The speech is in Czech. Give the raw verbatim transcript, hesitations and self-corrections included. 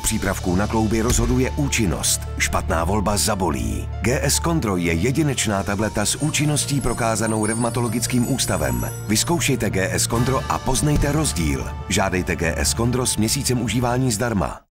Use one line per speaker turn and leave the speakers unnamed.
přípravků na klouby rozhoduje účinnost. Špatná volba zabolí. G S Condro je jedinečná tableta s účinností prokázanou revmatologickým ústavem. Vyzkoušejte G S Condro a poznejte rozdíl. Žádejte G S Condro s měsícem užívání zdarma.